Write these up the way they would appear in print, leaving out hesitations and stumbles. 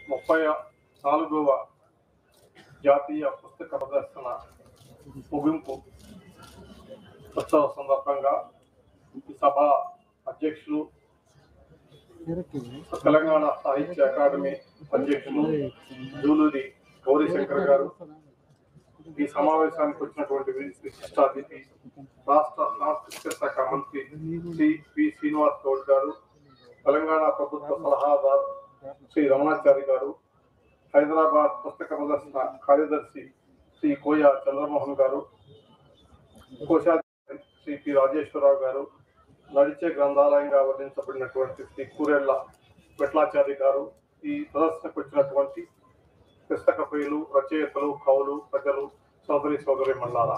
34వ జాతీయ పుస్తక ప్రదర్శన ముగింపు ఉత్సవ సందర్భంగా ఈ సభ అధ్యక్షులు తెలంగాణ సాహిత్య అకాడమీ అధ్యక్షులు జూలూరి గౌరీశంకర్ గారు, ఈ సమావేశానికి వచ్చినటువంటి విశిష్ట అతిథి రాష్ట్ర సాంస్కృతిక శాఖ మంత్రి శ్రీ పి శ్రీనివాస్ గౌడ్ గారు, తెలంగాణ ప్రభుత్వ సలహాదారు శ్రీ రమణాచారి గారు, హైదరాబాద్ పుస్తక ప్రదర్శన కార్యదర్శి శ్రీ కోయ చంద్రమోహన్ గారు, కోశాధికారి శ్రీ పి రాజేశ్వరరావు గారు, నడిచే గ్రంథాలయంగా వర్ణించబడినటువంటి శ్రీ కూరెళ్ల వెట్లాచారి గారు, ఈ ప్రదర్శనకు వచ్చినటువంటి పుస్తక ప్రియులు, రచయితలు, కవులు, ప్రజలు, సోదరి మండలారా,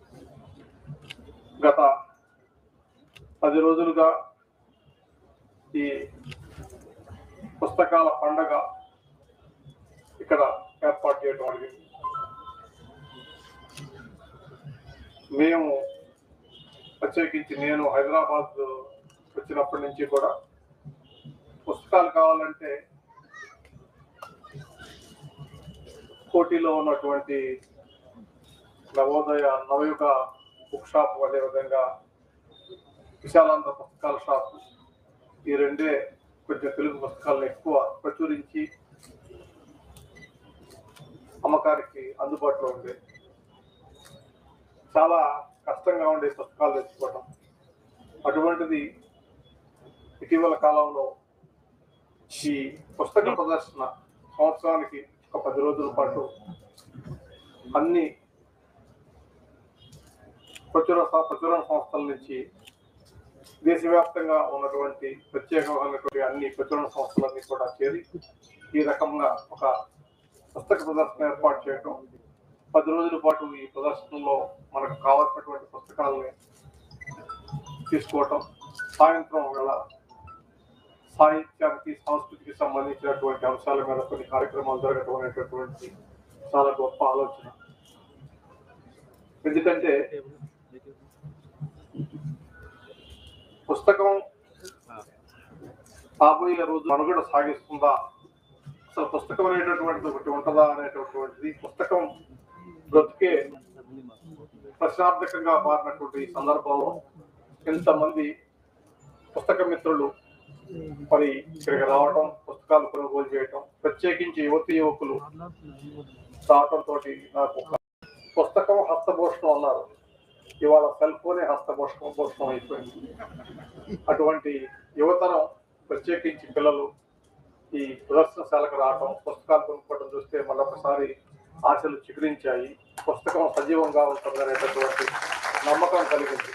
గత 10 రోజులుగా ఈ పుస్తకాల పండగ ఇక్కడ ఏర్పాటు చేయడం జరిగింది. మేము ప్రత్యేకించి నేను హైదరాబాద్ వచ్చినప్పటి నుంచి కూడా పుస్తకాలు కావాలంటే కోటిలో ఉన్నటువంటి నవోదయ నవయుగ బుక్ షాప్, అదేవిధంగా విశాలాంధ్ర పుస్తకాల షాప్, ఈ రెండే కొంచెం తెలుగు పుస్తకాలను ఎక్కువ ప్రచురించి అమ్మకానికి అందుబాటులో ఉండే. చాలా కష్టంగా ఉండే పుస్తకాలు తెచ్చుకోవడం. అటువంటిది ఇటీవల కాలంలో ఈ పుస్తక ప్రదర్శన సంవత్సరానికి ఒక 10 రోజుల పాటు అన్ని ప్రచురణ సంస్థల నుంచి దేశవ్యాప్తంగా ఉన్నటువంటి ప్రత్యేకమైనటువంటి అన్ని ప్రచురణ సంస్థలన్నీ కూడా చేరి ఈ రకంగా ఒక పుస్తక ప్రదర్శన ఏర్పాటు చేయడం, 10 రోజుల పాటు ఈ ప్రదర్శనలో మనకు కావాల్సినటువంటి పుస్తకాలని తీసుకోవటం, సాయంత్రం వేళ సాహిత్యానికి సంస్కృతికి సంబంధించినటువంటి అంశాల మీద కొన్ని కార్యక్రమాలు జరగటం అనేటటువంటి చాలా గొప్ప ఆలోచన. ఎందుకంటే పుస్తకం రాబోయే రోజు మనుగడ సాగిస్తుందా, అసలు పుస్తకం అనేటటువంటిది ఒకటి ఉంటుందా అనేటటువంటిది పుస్తకం బ్రతికే ప్రశ్నార్థకంగా మారినటువంటి ఈ సందర్భంలో ఎంతమంది పుస్తక మిత్రులు మరి ఇక్కడికి రావడం, పుస్తకాలు కొనుగోలు చేయటం, ప్రత్యేకించి యువకులు రావటంతో నాకు పుస్తకం హస్తభూషణం అన్నారు. ఇవాళ సెల్ ఫోనే హస్తభూషణం అయిపోయింది. అటువంటి యువతరం, ప్రత్యేకించి పిల్లలు ఈ ప్రదర్శనశాలకు రావడం, పుస్తకాలు కొనుక్కోవడం చూస్తే మళ్ళొకసారి ఆశలు చిగురించాయి. పుస్తకం సజీవంగా ఉంటుంది అనేటటువంటి నమ్మకం కలిగింది.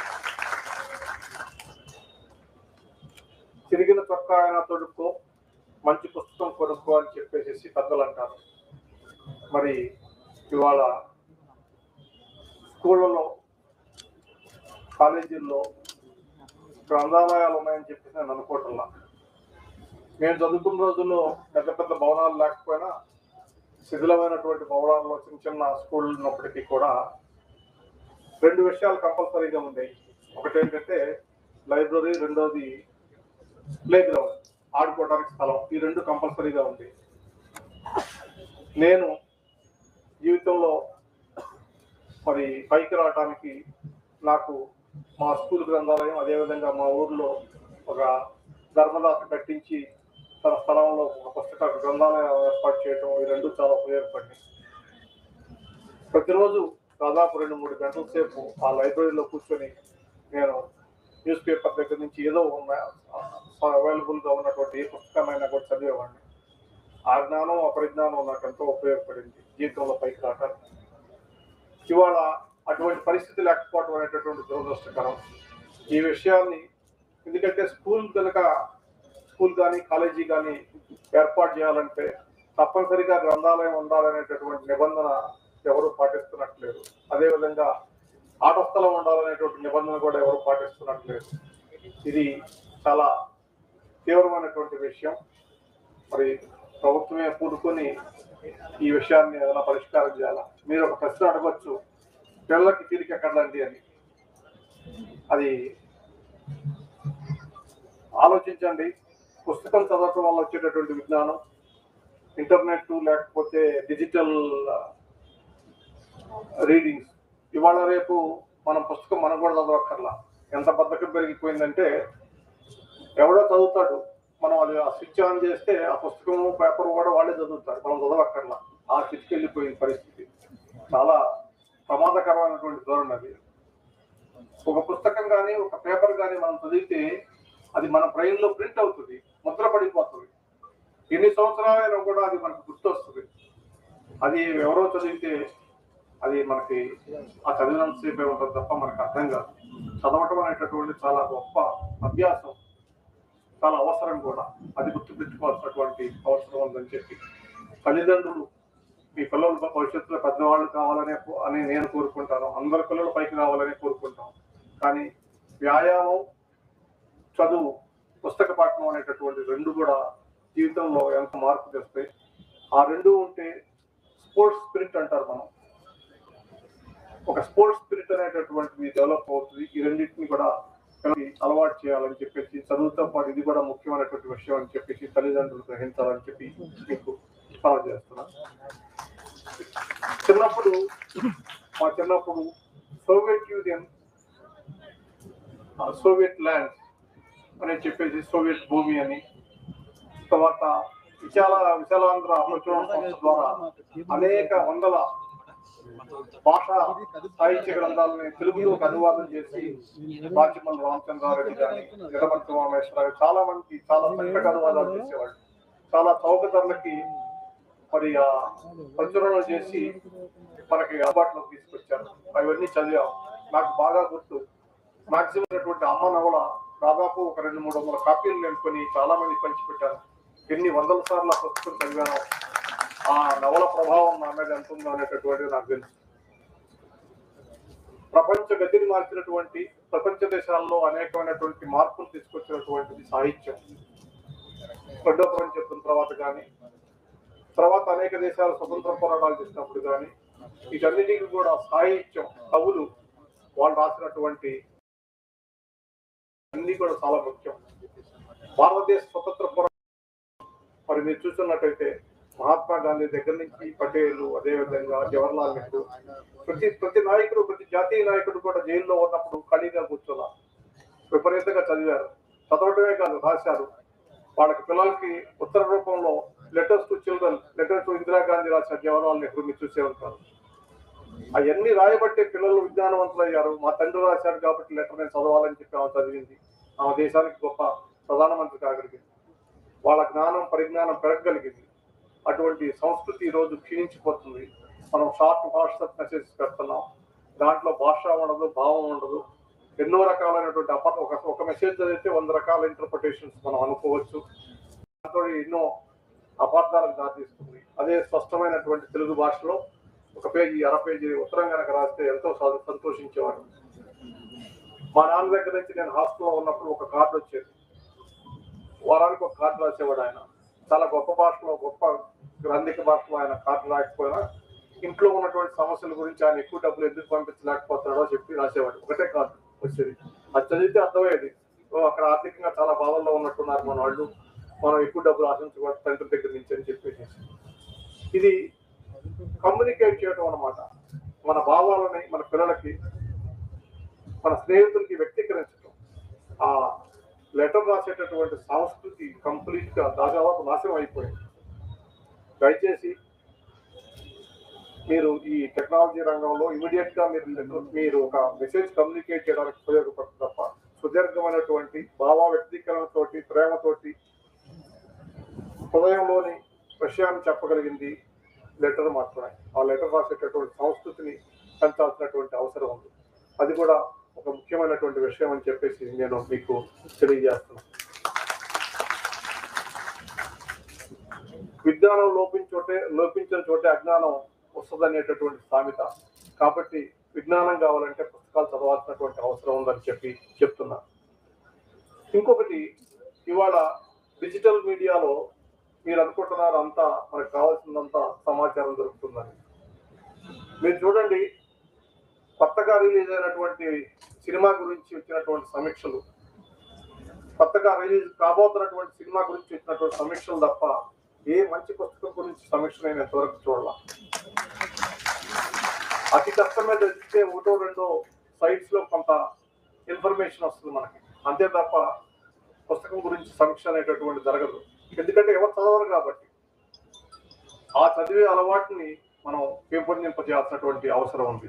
తిరిగిన చొక్కా అయినా తొడుక్కో, మంచి పుస్తకం కొనుక్కో అని చెప్పేసి పెద్దలు అంటారు. మరి ఇవాళ స్కూళ్ళలో, కాలేజీల్లో గ్రంథాలయాలు ఉన్నాయని చెప్పేసి నేను అనుకోవటంలా. నేను చదువుకున్న రోజుల్లో పెద్ద పెద్ద భవనాలు లేకపోయినా శిథిలమైనటువంటి భవనాల్లో చిన్న స్కూళ్ళు ఉన్నప్పటికీ కూడా 2 విషయాలు కంపల్సరీగా ఉండేవి. ఒకటేంటంటే లైబ్రరీ, రెండోది ప్లే గ్రౌండ్, ఆడుకోవడానికి స్థలం. ఈ 2 కంపల్సరీగా ఉంది. నేను జీవితంలో మరి పైకి రావడానికి నాకు మా స్కూల్ గ్రంథాలయం, అదేవిధంగా మా ఊర్లో ఒక ధర్మదాత కట్టించి తన స్థలంలో ఒక పుస్తక గ్రంథాలయం ఏర్పాటు చేయడం, ఈ 2 చాలా ఉపయోగపడింది. ప్రతిరోజు దాదాపు 2-3 గంటల సేపు ఆ లైబ్రరీలో కూర్చొని నేను న్యూస్ పేపర్ దగ్గర నుంచి ఏదో అవైలబుల్గా ఉన్నటువంటి ఏ పుస్తకాలైనా కూడా చదివేవాడిని. ఆ జ్ఞానం, ఆ పరిజ్ఞానం నాకు ఎంతో ఉపయోగపడింది జీవితంలో పైకి రావడానికి. ఇవాళ అటువంటి పరిస్థితి లేకపోవడం అనేటటువంటి దురదృష్టకరం. ఈ విషయాన్ని, ఎందుకంటే స్కూల్ కానీ కాలేజీ కానీ ఏర్పాటు చేయాలంటే తప్పనిసరిగా గ్రంథాలయం ఉండాలనేటటువంటి నిబంధన ఎవరు పాటిస్తున్నట్లేదు. అదేవిధంగా ఆట స్థలం ఉండాలనేటువంటి నిబంధన కూడా ఎవరు పాటిస్తున్నట్లేదు. ఇది చాలా తీవ్రమైనటువంటి విషయం. మరి ప్రభుత్వమే కూడుకొని ఈ విషయాన్ని ఏదైనా పరిష్కారం చేయాలా. మీరు ఒక ప్రశ్న అడగచ్చు, పిల్లలకి తీరిక ఎక్కడండి అని. అది ఆలోచించండి. పుస్తకం చదవటం వల్ల వచ్చేటటువంటి విజ్ఞానం, ఇంటర్నెట్ లేకపోతే డిజిటల్ రీడింగ్స్. ఇవాళ రేపు మనం పుస్తకం మనం కూడా చదవక్కర్లా. ఎంత బద్ధకం పెరిగిపోయిందంటే ఎవడో చదువుతాడు, మనం అది ఆ స్విచ్ ఆన్ చేస్తే ఆ పుస్తకము పేపర్ కూడా వాళ్ళే చదువుతారు, మనం చదవక్కర్లా. ఆ స్థితికి వెళ్ళిపోయిన పరిస్థితి చాలా ప్రమాదకరమైనటువంటి ధోరణి అది. ఒక పుస్తకం కానీ ఒక పేపర్ కానీ మనం చదివితే అది మన బ్రెయిన్ లో ప్రింట్ అవుతుంది, ముద్ర పడిపోతుంది. ఎన్ని సంవత్సరాలైనా కూడా అది మనకు గుర్తొస్తుంది. అది ఎవరో చదివితే అది మనకి ఆ చదివినంతసేపే ఉంటుంది తప్ప మనకు అర్థం కాదు. చదవటం అనేటటువంటి చాలా గొప్ప అభ్యాసం, చాలా అవసరం కూడా. అది గుర్తుపెట్టుకోవాల్సినటువంటి అవసరం ఉందని చెప్పి తల్లిదండ్రులు మీ పిల్లలు భవిష్యత్తులో పెద్దవాళ్ళు అని నేను కోరుకుంటాను. అందరి పిల్లలు పైకి రావాలని కోరుకుంటాం. కానీ వ్యాయామం, చదువు, పుస్తక పాఠం అనేటటువంటి రెండు కూడా జీవితంలో ఎంత మార్పు తెస్తాయి. ఆ రెండు ఉంటే స్పోర్ట్స్ స్పిరిట్ అంటారు మనం. ఒక స్పోర్ట్స్ స్పిరిట్ అనేటటువంటిది డెవలప్ అవుతుంది. ఈ రెండింటిని కూడా అలవాటు చేయాలని చెప్పేసి, చదువుతో పాటు ఇది కూడా ముఖ్యమైనటువంటి విషయం అని చెప్పేసి తల్లిదండ్రులు గ్రహించాలని చెప్పి మీకు సలహా చేస్తున్నాను. మా చిన్నప్పుడు సోవియట్ యూనియన్, సోవియట్ ల్యాండ్ అని చెప్పేసి సోవియట్ భూమి అని, తర్వాత విశాలాంధ్ర ప్రచురణ సంస్థ ద్వారా అనేక వందల భాషా సాహిత్య గ్రంథాలని తెలుగులోకి అనువాదం చేసి రాజమల్ రామచంద్రారెడ్డి కానీ, నిడమర్తి రామేశ్వరరావు చాలా మంది చాలా చక్కగా అనువాదాలు చేసేవాళ్ళు. చాలా చౌక ధరలకి మరి ఆ ప్రచురణ చేసి మనకి అందుబాటులోకి తీసుకొచ్చారు. అవన్నీ చదివాం. నాకు బాగా గుర్తు, మాక్సిమం అటువంటి అమ్మ నవల దాదాపు ఒక 200-300 కాపీలు నింపుకొని చాలా మంది పంచిపెట్టాను. ఎన్ని వందల సార్లు ఆ పుస్తకం చదివాను. ఆ నవల ప్రభావం నా మీద ఎంత ఉందో అనేటటువంటిది నాకు తెలుసు. ప్రపంచ గతిని మార్చినటువంటి, ప్రపంచ దేశాల్లో అనేకమైనటువంటి మార్పులు తీసుకొచ్చినటువంటిది సాహిత్యం. రెండో ప్రపంచ యుద్ధం తర్వాత అనేక దేశాలు స్వతంత్ర పోరాటాలు చేసినప్పుడు కానీ వీటన్నిటికీ కూడా సాహిత్యం, కవులు వాళ్ళు రాసినటువంటి అన్ని కూడా చాలా ముఖ్యం. భారతదేశ స్వతంత్ర పోరాటం మరి మీరు చూస్తున్నట్టయితే మహాత్మా గాంధీ దగ్గర నుంచి పటేలు, అదేవిధంగా జవహర్లాల్ నెహ్రూ, ప్రతి నాయకుడు, ప్రతి జాతీయ నాయకుడు కూడా జైల్లో ఉన్నప్పుడు ఖాళీగా కూర్చోలా, విపరీతంగా చదివారు. చదవటమే కాదు, రాశారు. వాళ్ళకి పిల్లలకి ఉత్తర రూపంలో letters to children, letter to Indira Gandhi రాశారు జవహర్లాల్ నెహ్రూ, మీరు చూసే ఉంటారు. అవన్నీ రాయబట్టే పిల్లలు విజ్ఞానవంతులు అయ్యారు. మా తండ్రి రాశాడు కాబట్టి లెటర్ నేను చదవాలని చెప్పి ఆమె చదివింది. ఆమె దేశానికి గొప్ప ప్రధానమంత్రి కాగలిగింది. వాళ్ళ జ్ఞానం, పరిజ్ఞానం పెరగగలిగింది. అటువంటి సంస్కృతి ఈరోజు క్షీణించిపోతుంది. మనం షార్ట్ వాట్సాప్ మెసేజ్ పెడుతున్నాం, దాంట్లో భాష ఉండదు, భావం ఉండదు. ఎన్నో రకాలైనటువంటి ఒక మెసేజ్ చదివితే 100 రకాల ఇంటర్ప్రిటేషన్స్ మనం అనుకోవచ్చు. దాంతో ఎన్నో అపార్థాలకు దారితీస్తుంది. అదే స్పష్టమైనటువంటి తెలుగు భాషలో ఒక పేజీ, అర పేజీ ఉత్తరం కనుక రాస్తే ఎంతో సంతోషించేవాడు. మా నాన్న దగ్గర నుంచి నేను హాస్టల్లో ఉన్నప్పుడు ఒక కార్డు వచ్చేది, వారానికి ఒక కార్డు రాసేవాడు ఆయన. చాలా గొప్ప భాషలో, గొప్ప గ్రంథిక భాషలో ఆయన కార్డు రాకపోయినా ఇంట్లో ఉన్నటువంటి సమస్యల గురించి ఆయన ఎక్కువ డబ్బులు ఎందుకు పంపించలేకపోతాడో చెప్పి రాసేవాడు. ఒకటే కార్డు వచ్చేది. అది చదివితే అర్థమయ్యేది, అక్కడ ఆర్థికంగా చాలా బాధల్లో ఉన్నట్టున్నారు మన వాళ్ళు, మనం ఎక్కువ డబ్బులు ఆశించకూడదు తండ్రి దగ్గర నుంచి అని చెప్పేసి. ఇది కమ్యూనికేట్ చేయడం అన్నమాట. మన భావాలని మన పిల్లలకి, మన స్నేహితులకి వ్యక్తీకరించడం. ఆ లెటర్ రాసేటటువంటి సంస్కృతి కంప్లీట్ గా దాదాపు నాశనం అయిపోయింది. దయచేసి మీరు ఈ టెక్నాలజీ రంగంలో ఇమీడియట్ గా మీరు ఒక మెసేజ్ కమ్యూనికేట్ చేయడానికి ఉపయోగపడుతుంది తప్ప సుదీర్ఘమైనటువంటి భావ వ్యక్తీకరణతోటి, ప్రేమతోటి, హృదయంలోని విషయాన్ని చెప్పగలిగింది లెటర్ మాత్రమే. ఆ లెటర్ రాసేటటువంటి సంస్కృతిని పెంచాల్సినటువంటి అవసరం ఉంది. అది కూడా ఒక ముఖ్యమైనటువంటి విషయం అని చెప్పేసి నేను మీకు తెలియజేస్తున్నాను. విజ్ఞానం లోపించిన చోటే అజ్ఞానం వస్తుందనేటటువంటి సామెత. కాబట్టి విజ్ఞానం కావాలంటే పుస్తకాలు చదవాల్సినటువంటి అవసరం ఉందని చెప్తున్నా. ఇంకొకటి, ఇవాళ డిజిటల్ మీడియాలో మీరు అనుకుంటున్నారు అంతా మనకు కావాల్సినంత సమాచారం దొరుకుతుందని. మీరు చూడండి, కొత్తగా రిలీజ్ అయినటువంటి సినిమా గురించి వచ్చినటువంటి సమీక్షలు, కొత్తగా రిలీజ్ కాబోతున్నటువంటి సినిమా గురించి వచ్చినటువంటి సమీక్షలు తప్ప ఏ మంచి మంచి పుస్తకం గురించి సమీక్ష నేను ఎంతవరకు చూడాల. అతి కష్టం మీద ఇచ్చే ఒకటో రెండో సైట్స్ లో కొంత ఇన్ఫర్మేషన్ వస్తుంది మనకి, అంతే తప్ప పుస్తకం గురించి సమీక్ష అనేటటువంటి జరగదు. ఎందుకంటే ఎవరు చదవరు కాబట్టి ఆ చదివే అలవాటుని మనం పెంపొందింపజేయాల్సినటువంటి అవసరం ఉంది.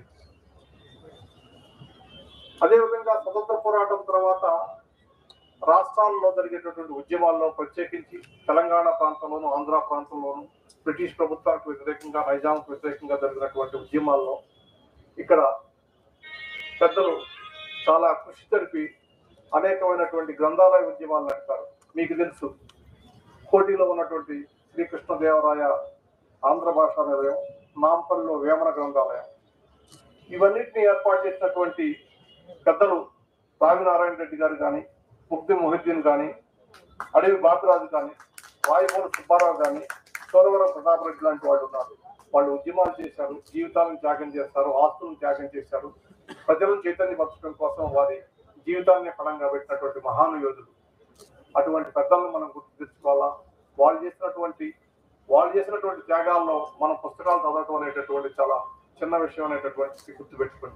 అదేవిధంగా స్వతంత్ర పోరాటం తర్వాత రాష్ట్రాల్లో జరిగేటటువంటి ఉద్యమాల్లో, ప్రత్యేకించి తెలంగాణ ప్రాంతంలోను ఆంధ్ర ప్రాంతంలోను బ్రిటిష్ ప్రభుత్వానికి వ్యతిరేకంగా, నైజాంకు వ్యతిరేకంగా జరిగినటువంటి ఉద్యమాల్లో ఇక్కడ పెద్దలు చాలా కృషి జరిపి అనేకమైనటువంటి గ్రంథాలయ ఉద్యమాలు నడిపారు. మీకు తెలుసు, కోటిలో ఉన్నటువంటి శ్రీకృష్ణదేవరాయ ఆంధ్ర భాషా నిలయం, నాంపల్లిలో వేమన గ్రంథాలయం, ఇవన్నిటిని ఏర్పాటు చేసినటువంటి పెద్దలు రావినారాయణ రెడ్డి గారు కానీ, ముక్తి మొహిద్దీన్ కానీ, అడవి బాపిరాజు కానీ, వాయుమూల సుబ్బారావు కానీ, సోరవరం ప్రతాప్ రెడ్డి లాంటి వాళ్ళు ఉన్నారు. వాళ్ళు ఉద్యమాలు చేశారు, జీవితాలను త్యాగం చేస్తారు, ఆస్తులను త్యాగం చేశారు. ప్రజలను చైతన్యపరచడం కోసం వారి జీవితాన్ని పణంగా పెట్టినటువంటి మహాను యోధులు. అటువంటి పెద్దలను మనం గుర్తు తెచ్చుకోవాలా. వాళ్ళు చేసినటువంటి త్యాగాల్లో మనం పుస్తకాలు చదవటం అనేటటువంటి చాలా చిన్న విషయం అనేటటువంటి గుర్తుపెట్టుకోండి.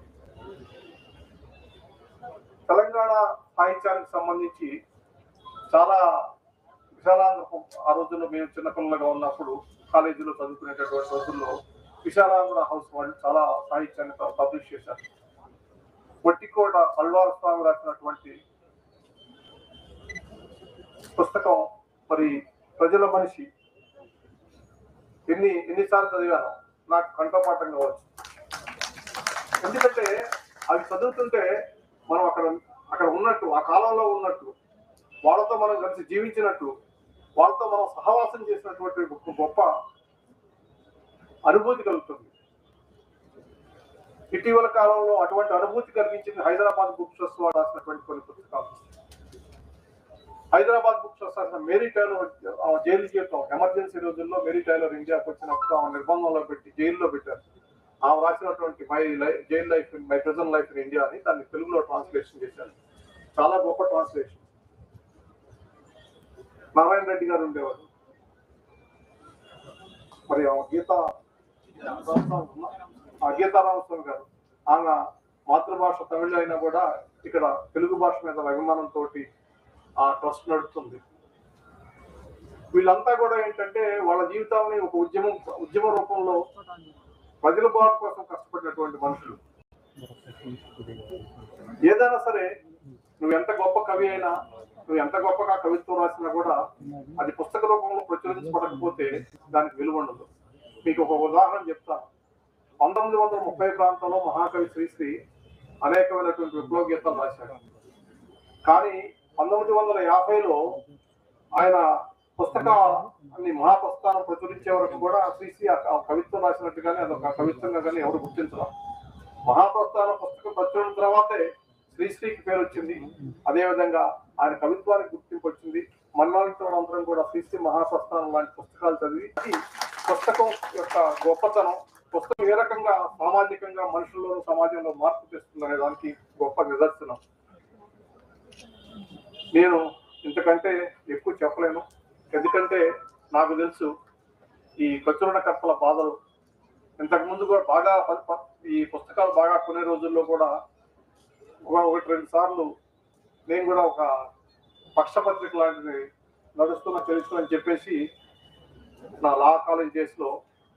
తెలంగాణ సాహిత్యానికి సంబంధించి చాలా విశాలాంధ్ర, ఆ రోజుల్లో మేము చిన్నపిల్లలుగా ఉన్నప్పుడు కాలేజీలో చదువుకునేటటువంటి రోజుల్లో విశాలాంధ్ర హౌస్ వాళ్ళు చాలా సాహిత్యాన్ని పబ్లిష్ చేశారు. ఒట్టికోట అల్వార్ స్వామి రాసినటువంటి పుస్తకం మరి ప్రజల మనిషి ఎన్నిసార్లు చదివాను నాకు కంఠపాఠం కావచ్చు. ఎందుకంటే అవి చదువుతుంటే మనం అక్కడ ఉన్నట్టు, ఆ కాలంలో ఉన్నట్టు, వాళ్ళతో మనం కలిసి జీవించినట్టు, వాళ్ళతో మనం సహవాసం చేసినటువంటి గొప్ప అనుభూతి కలుగుతుంది. ఇటీవల కాలంలో అటువంటి అనుభూతి కలిగించింది హైదరాబాద్ బుక్ ట్రస్ట్ వారు రాసినటువంటి కొన్ని పుస్తకాలు. హైదరాబాద్ బుక్ ట్రస్ట్ రాసిన మేరీ టైలర్ జైలు జీవితం, ఎమర్జెన్సీ రోజుల్లో మేరీ టైలర్ ఇండియాకి వచ్చినప్పుడు ఆమె నిర్బంధంలో పెట్టి జైల్లో పెట్టారు. ఆమె రాసినటువంటి jail life my prison life in India అని దాన్ని తెలుగులో ట్రాన్స్లేషన్ చేశారు. చాలా గొప్ప ట్రాన్స్లేషన్. నారాయణ రెడ్డి గారు ఉండేవారు. మరి గీతారామస్వామి గారు, ఆమె మాతృభాష తమిళ అయినా కూడా ఇక్కడ తెలుగు భాష మీద అభిమానంతో ఆ ట్రస్ట్ నడుస్తుంది. వీళ్ళంతా కూడా ఏంటంటే వాళ్ళ జీవితాన్ని ఒక ఉద్యమ రూపంలో ప్రజల బాధ కోసం కష్టపడినటువంటి మనుషులు. ఏదైనా సరే, నువ్వు ఎంత గొప్ప కవి అయినా, నువ్వు ఎంత గొప్పగా కవిత్వం రాసినా కూడా అది పుస్తక రూపంలో ప్రచురించబడకపోతే దానికి విలువ ఉండదు. మీకు ఒక ఉదాహరణ చెప్తాను. 1930 ప్రాంతంలో మహాకవి శ్రీశ్రీ అనేకమైనటువంటి విప్లవ గీతాలు రాశాడు. కానీ 1950లో ఆయన పుస్తకాన్ని మహాప్రస్థానం ప్రచురించే వరకు కూడా శ్రీశ్రీ కవిత్వం రాసినట్టుగానే అదొక కవిత్వంగా కానీ ఎవరు గుర్తించడం. మహాప్రస్థానం పుస్తకం ప్రచురణ తర్వాతే శ్రీశ్రీకి పేరు వచ్చింది. అదేవిధంగా ఆయన కవిత్వానికి గుర్తింపు వచ్చింది. మన్నాళ్ళతో అందరం కూడా శ్రీశ్రీ మహాప్రస్థానం లాంటి పుస్తకాలు చదివి పుస్తకం యొక్క గొప్పతనం, పుస్తకం ఏ రకంగా సామాజికంగా మనుషుల్లోనూ సమాజంలో మార్పు తెస్తుందనే దానికి గొప్ప నిదర్శనం. నేను ఇంతకంటే ఎక్కువ చెప్పలేను. ఎందుకంటే నాకు తెలుసు ఈ ప్రచురణకర్తల బాధలు. ఇంతకుముందు కూడా బాగా ఈ పుస్తకాలు బాగా కొనే రోజుల్లో కూడా 1-2 సార్లు నేను కూడా ఒక పక్షపత్రిక లాంటిది నడుస్తున్న తెలుసు అని చెప్పేసి నా లా కాలేజ్ డేస్లో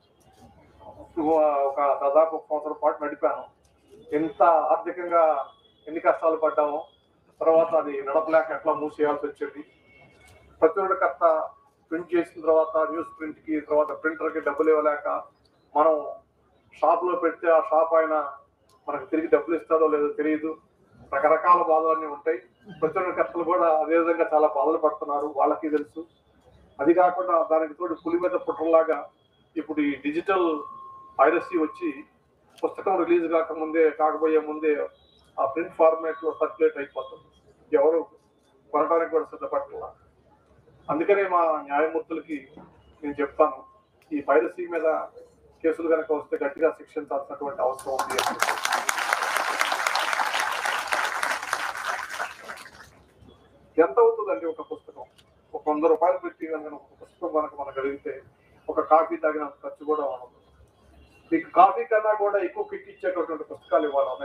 ఒక దాదాపు 1 సంవత్సరం పాటు నడిపాను. ఎంత ఆర్థికంగా ఎన్ని కష్టాలు పడ్డామో, తర్వాత అది నడపలేక ఎట్లా మూసేయాల్సి వచ్చింది. ప్రచురణకర్త ప్రింట్ చేసిన తర్వాత న్యూస్ ప్రింట్కి, తర్వాత ప్రింటర్కి డబ్బులు ఇవ్వలేక మనం షాప్లో పెడితే ఆ షాప్ ఆయన మనకు తిరిగి డబ్బులు ఇస్తాడో లేదో తెలియదు. రకరకాల బాధలన్నీ ఉంటాయి. ప్రచురణకర్తలు కూడా అదేవిధంగా చాలా బాధలు పడుతున్నారు, వాళ్ళకి తెలుసు. అది కాకుండా దానికి తోడు పులి మీద పుట్టలాగా ఇప్పుడు ఈ డిజిటల్ పైరసీ వచ్చి పుస్తకం రిలీజ్ కాకపోయే ముందే ఆ ప్రింట్ ఫార్మాట్ లో సర్క్యులేట్ అయిపోతుంది. ఎవరు కొనడానికి కూడా సిద్ధపడాల. అందుకనే మా న్యాయమూర్తులకి నేను చెప్తాను, ఈ పైరసీ మీద కేసులు కనుక వస్తే గట్టిగా శిక్షించాల్సినటువంటి అవసరం ఉంది. ఎంత అవుతుందండి ఒక పుస్తకం? ఒక 100 రూపాయలు పెట్టి కనుక ఒక పుస్తకం కనుక మనకు కలిగితే ఒక కాఫీ తాగినంత ఖర్చు కూడా ఉండదు. మీకు కాఫీ కన్నా కూడా ఎక్కువ కిట్ ఇచ్చేటటువంటి పుస్తకాలు ఇవ్వాలి.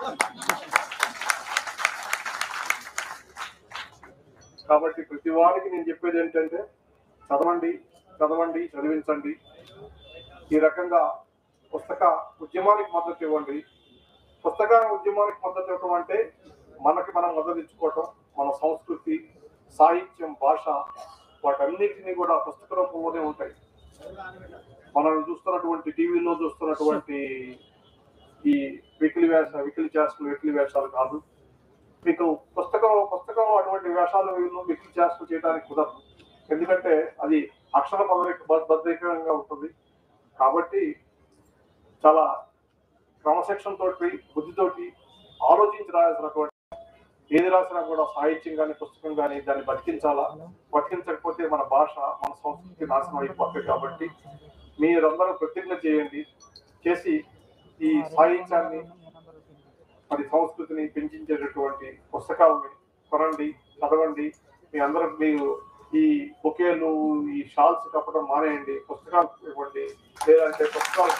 కాబట్టి ప్రతి వారికి నేను చెప్పేది ఏంటంటే చదవండి, చదవండి, చదివించండి. ఈ రకంగా పుస్తక ఉద్యమానికి మద్దతు ఇవ్వండి. పుస్తక ఉద్యమానికి మద్దతు ఇవ్వడం అంటే మనకి మనం మద్దతు ఇచ్చుకోవటం, మన సంస్కృతి, సాహిత్యం, భాష వాటన్నిటినీ కూడా పుస్తక రూపంలోనే ఉంటాయి. మనం చూస్తున్నటువంటి టీవీలో చూస్తున్నటువంటి ఈ వెకిలి వేషాలు కాదు. మీకు పుస్తకం అటువంటి వేషాలు వెకిలి చేష్టలు చేయడానికి కుదరదు. ఎందుకంటే అది అక్షర బద్ధకంగా ఉంటుంది. కాబట్టి చాలా క్రమశిక్షణ తోటి, బుద్ధితోటి ఆలోచించి రాయాల్సినటువంటి ఏది రాసినా కూడా సాహిత్యం కానీ పుస్తకం కానీ దాన్ని బతికించాలా. బతికించకపోతే మన భాష, మన సంస్కృతి నాశనం అయిపోతుంది. కాబట్టి మీరందరూ ప్రతిజ్ఞ చేయండి. చేసి ఈ సాహిత్యాన్ని, మరి సంస్కృతిని పెంచేటటువంటి పుస్తకాలని కొనండి, చదవండి. మీ అందరూ మీరు ఈ బొకేలు, ఈ షాల్స్ కప్పడం మానేయండి. పుస్తకాలు ఇవ్వండి. లేదంటే పుస్తకాలు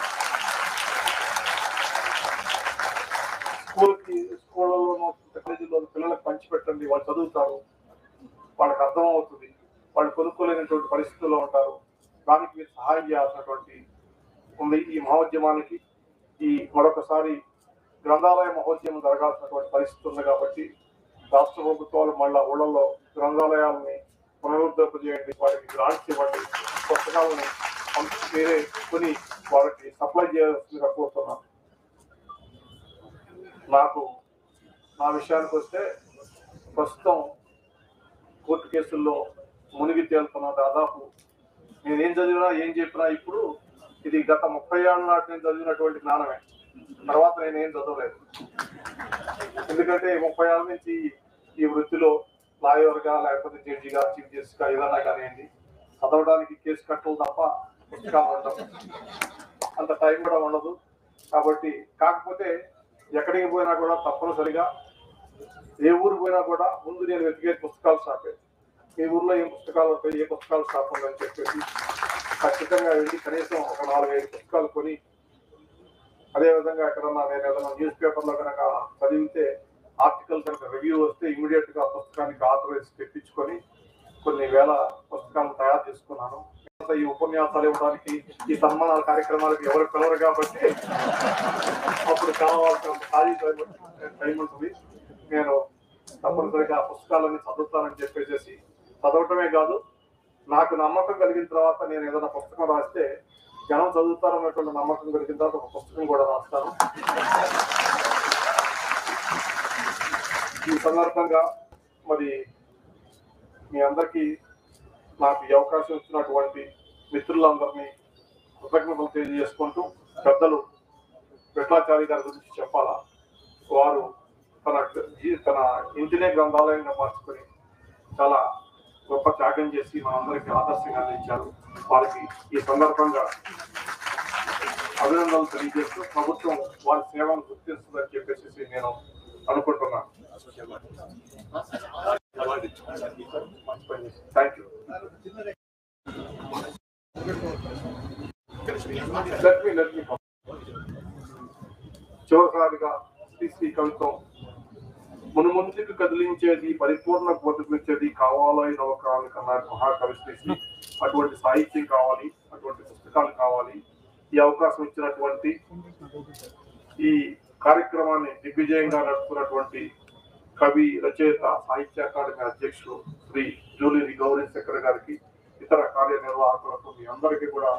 స్కూళ్ళలోనూ కాలేజీలోనూ పిల్లలకు పంచిపెట్టండి. వాళ్ళు చదువుతారు, వాళ్ళకి అర్థం అవుతుంది. వాళ్ళు కొనుక్కోలేనటువంటి పరిస్థితుల్లో ఉంటారు. దానికి మీరు సహాయం చేయాల్సినటువంటి ఉంది. ఈ మహోద్యమానికి మరొకసారి గ్రంథాలయ మహోద్యమం జరగాల్సినటువంటి పరిస్థితి ఉంది. కాబట్టి రాష్ట్ర ప్రభుత్వాలు మళ్ళా ఊళ్ళల్లో గ్రంథాలయాలని పునరుద్ధరింపజేయండి. వారికి గ్రాంట్స్ ఇవ్వండి. పుస్తకాలను వేరే కొని వాళ్ళకి సప్లై చేయాల్సిందిగా కోరుతున్నాను. నా విషయానికి వస్తే ప్రస్తుతం కోర్టు కేసుల్లో మునిగి తేలుతున్న దాదాపు నేనేం చదివినా ఏం చెప్పినా ఇప్పుడు ఇది గత 30 ఏళ్ళ నాటి నేను చదివినటువంటి జ్ఞానమే. తర్వాత నేనేం చదవలేదు. ఎందుకంటే 30 ఏళ్ళ నుంచి ఈ వృత్తిలో లాయర్గా, లేకపోతే జడ్జిగా, చీఫ్ జస్టిస్గా ఏదైనా కానివ్వండి, చదవడానికి కేసు కట్టలు తప్ప పుస్తకాలు ఉండవు. అంత టైం కూడా ఉండదు. కాబట్టి కాకపోతే ఎక్కడికి పోయినా కూడా తప్పనిసరిగా ఏ ఊరు పోయినా కూడా ముందు నేను వెతికే పుస్తకాల షాపే. మీ ఊర్లో ఏం పుస్తకాలు ఉంటాయి, ఏ పుస్తకాల షాప్ ఉందని చెప్పేసి ఖచ్చితంగా వెళ్ళి కనీసం ఒక 4-5 పుస్తకాలు కొని, అదేవిధంగా ఎక్కడన్నా నేను ఏదైనా న్యూస్ పేపర్లో కనుక చదివితే ఆర్టికల్ కనుక రివ్యూ వస్తే ఇమీడియట్ గా పుస్తకానికి ఆథరైజ్ తెప్పించుకొని కొన్ని వేల పుస్తకాలను తయారు చేసుకున్నాను. ఈ ఉపన్యాసాలు ఇవ్వడానికి, ఈ సన్మానాల కార్యక్రమాలకు ఎవరు పిలవరు కాబట్టి అప్పుడు కావాల్సిన ఖాళీ టైం ఉంటుంది. నేను తప్పనిసరిగా పుస్తకాలన్నీ చదువుతానని చెప్పేసి చదవటమే కాదు, నాకు నమ్మకం కలిగిన తర్వాత నేను ఏదైనా పుస్తకం రాస్తే జనం చదువుతారన్నటువంటి నమ్మకం కలిగిన తర్వాత ఒక పుస్తకం కూడా రాస్తాను. ఈ సందర్భంగా మరి మీ అందరికీ నాకు ఈ అవకాశం ఇచ్చినటువంటి మిత్రులందరినీ కృతజ్ఞతలు తెలియజేసుకుంటూ, పెద్దలు విఠలాచారి గారి గురించి చెప్పాలా. వారు తన ఇంటినే గ్రంథాలయంగా మార్చుకొని చాలా గొప్ప త్యాగం చేసి మనందరికీ ఆదర్శంగా నిలిచారు. వారికి ఈ సందర్భంగా అభినందనలు తెలియజేస్తూ ప్రభుత్వం వారి సేవను గుర్తిస్తుందని చెప్పేసి నేను అనుకుంటున్నాను. Thank you. చివరిసారిగా శ్రీ కవిత్వం మునుముందుకు కదిలించేది, పరిపూర్ణ బోధకునిచ్చేది కావాలో నవకాలు కన్నారు మహాకవి శ్రీ. అటువంటి సాహిత్యం కావాలి, అటువంటి పుస్తకాలు కావాలి. ఈ అవకాశం ఇచ్చినటువంటి, ఈ కార్యక్రమాన్ని దిగ్విజయంగా నడుపుతున్నటువంటి కవి, రచయిత, సాహిత్య అకాడమీ అధ్యక్షులు శ్రీ జూలూరి గౌరీశంకర్ గారికి, ఇతర కార్యనిర్వాహకులకు మీ అందరికీ కూడా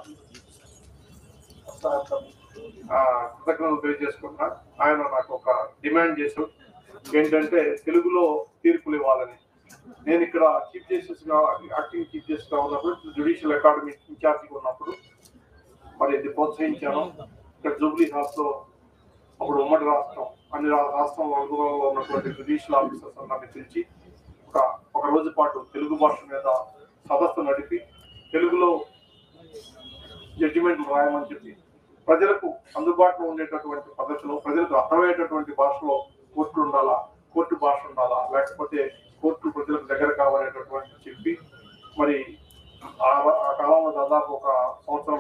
కృతజ్ఞతలు తెలియజేసుకుంటున్నా. ఆయన నాకు ఒక డిమాండ్ చేశారు, ఏంటంటే తెలుగులో తీర్పులు ఇవ్వాలని. నేను ఇక్కడ చీఫ్ జస్టిస్ గా, యాక్టింగ్ చీఫ్ జస్టిస్ గా ఉన్నప్పుడు, జ్యుడిషియల్ అకాడమీ ఇన్ఛార్జిగా ఉన్నప్పుడు మరి ఇది ప్రోత్సహించాను. ఇక్కడ జూబ్లీ హాల్స్ లో అప్పుడు ఉమ్మడి రాష్ట్రం, అన్ని రాష్ట్రంలో అందుబాటులో ఉన్నటువంటి జ్యుడిషియల్ ఆఫీసర్స్ అందరినీ పిలిచి ఒక రోజు పాటు తెలుగు భాష మీద సదస్సు నడిపి తెలుగులో జడ్జిమెంట్లు రాయమని చెప్పి, ప్రజలకు అందుబాటులో ఉండేటటువంటి పద్ధతిలో, ప్రజలకు అర్థమయ్యేటటువంటి భాషలో కోర్టు ఉండాలా, కోర్టు భాష ఉండాలా, లేకపోతే కోర్టు ప్రజలకు దగ్గర కావాలనేటటువంటి చెప్పి, మరి ఆ కాలంలో దాదాపు ఒక సంవత్సరం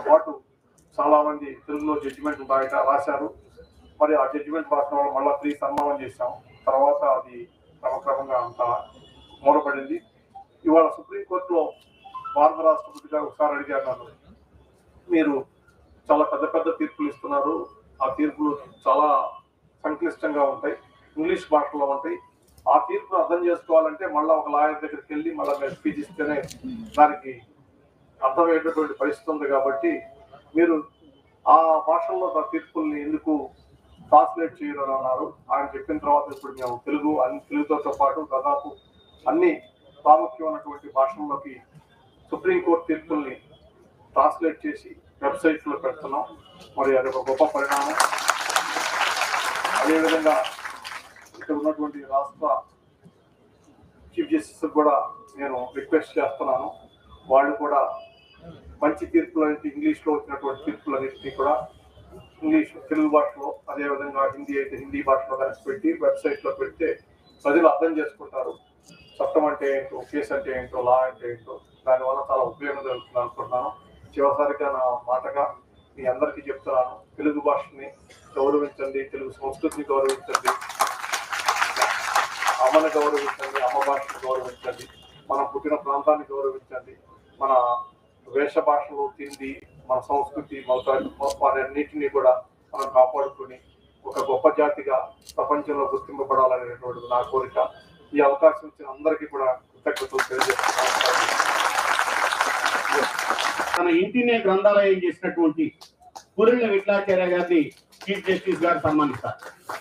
పాటు చాలా మంది తెలుగులో జడ్జిమెంట్ బయట రాశారు. మరి ఆ జడ్జిమెంట్ రాసిన వాళ్ళు మళ్ళీ 3 సన్మానం చేశాం. తర్వాత అది క్రమక్రమంగా అంతా మూలపడింది. ఇవాళ సుప్రీంకోర్టులో భారత రాష్ట్రపతి గారు ఒకసారి అడిగారు నన్ను, మీరు చాలా పెద్ద పెద్ద తీర్పులు ఇస్తున్నారు, ఆ తీర్పులు చాలా సంక్లిష్టంగా ఉంటాయి, ఇంగ్లీష్ భాషలో ఉంటాయి, ఆ తీర్పును అర్థం చేసుకోవాలంటే మళ్ళీ ఒక లాయర్ దగ్గరికి వెళ్ళి మళ్ళీ మీరు స్పీచ్ ఇస్తేనే దానికి అర్థమయ్యేటటువంటి పరిస్థితి ఉంది. కాబట్టి మీరు ఆ భాషల్లో ఆ తీర్పుల్ని ఎందుకు ట్రాన్స్లేట్ చేయడం అన్నారు. ఆయన చెప్పిన తర్వాత ఇప్పుడు మేము తెలుగుతో పాటు దాదాపు అన్ని ప్రాముఖ్యమైనటువంటి భాషల్లోకి సుప్రీంకోర్టు తీర్పుల్ని ట్రాన్స్లేట్ చేసి వెబ్సైట్లో పెడుతున్నాం. మరి అది ఒక గొప్ప పరిణామం. అదేవిధంగా ఇక్కడ ఉన్నటువంటి రాష్ట్ర చీఫ్ జస్టిస్ కూడా నేను రిక్వెస్ట్ చేస్తున్నాను, వాళ్ళు కూడా మంచి తీర్పులు అంటే ఇంగ్లీష్లో వచ్చినటువంటి తీర్పులన్నింటినీ కూడా తెలుగు భాషలో, అదేవిధంగా హిందీ అయితే హిందీ భాషలో కలిసి పెట్టి వెబ్సైట్లో పెడితే ప్రజలు అర్థం చేసుకుంటారు. చట్టం అంటే ఏంటో, కేసు అంటే ఏంటో, లా అంటే ఏంటో, దానివల్ల చాలా ఉపయోగం జరుగుతుంది అనుకుంటున్నాను. చివరిసారిగా నా మాటగా మీ అందరికీ చెప్తున్నాను, తెలుగు భాషని గౌరవించండి, తెలుగు సంస్కృతిని గౌరవించండి, అమ్మని గౌరవించండి, అమ్మ భాషను గౌరవించండి, మనం పుట్టిన ప్రాంతాన్ని గౌరవించండి, మన వేష భాషలు, తిండి, మన సంస్కృతి, వాటన్నిటినీ కూడా మనం కాపాడుకుని ఒక గొప్ప జాతిగా ప్రపంచంలో గుర్తింపబడాలనేటువంటి నా కోరిక. ఈ అవకాశం ఇచ్చిన అందరికీ కూడా కృతజ్ఞతలు తెలియజేస్తున్నాను. తన ఇంటినే గ్రంథాలయం చేసినటువంటి పురిళ్ళ విఠలాచార్య గారిని చీఫ్ జస్టిస్ గారు సన్మానిస్తారు.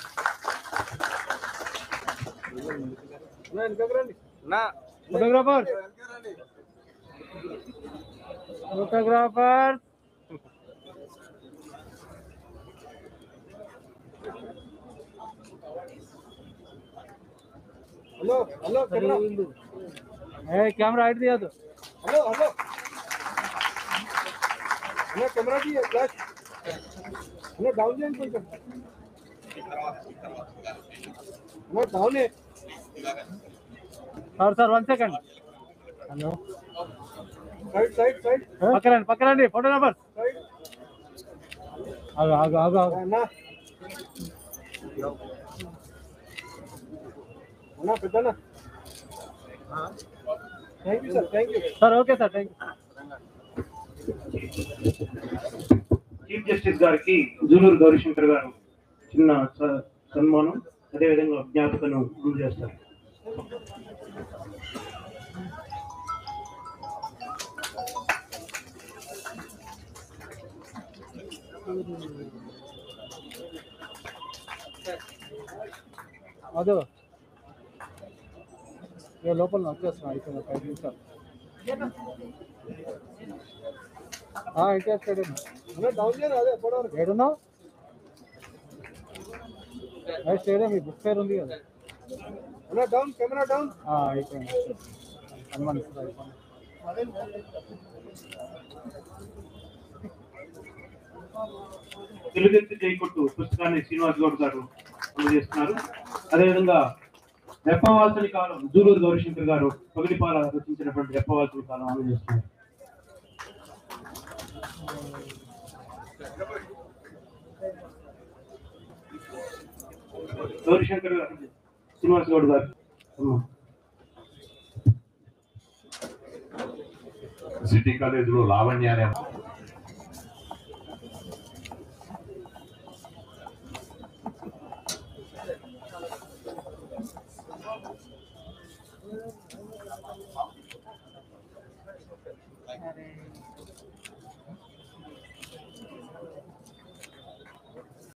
Photographer hello hello camera camera height दिया तो हेलो हेलो हेलो कैमरा की फ्लैश हेलो डाउन చేయండి కొంచెం हेलो डाउन है सर 1 सेकंड हेलो साइड పక్కరండి ఫోటోగ్రాఫర్ సైడ్ ఆగు అన్నా అన్నా పెద్దనా thank you sir okay sir thank you. Chief justice గారికి జూలూరు గౌరీశంకర్ గారు చిన్న సన్మానం, అదేవిధంగా జ్ఞాపకను అందజేస్తారు. అదో లోపల వచ్చేస్తున్నా అయిపోయింది 5 నిమిషాలు ఇంట్రెస్టెడ్ అదే ఏడున్నావు స్టేడియం మీ బుక్ ఫేర్ ఉంది కదా డౌన్ కెమెరా డౌన్ అయిపోయింది అనుమానిస్తుంది. తెలుగెత్తి జైకొట్టు పుస్తకాన్ని శ్రీనివాస్ గౌడ్ గారు అందజేస్తున్నారు. అదేవిధంగా రెప్పవాల్సని కాలం జూలూరు గౌరీశంకర్ గారు పగిడిపాల రచించినటువంటి రెప్పవాల్సని కాలం అందజేస్తున్నారు. గౌరీశంకర్ గారు శ్రీనివాస్ గౌడ్ గారు సిటీ కాలేజీలో లావణ్య అనే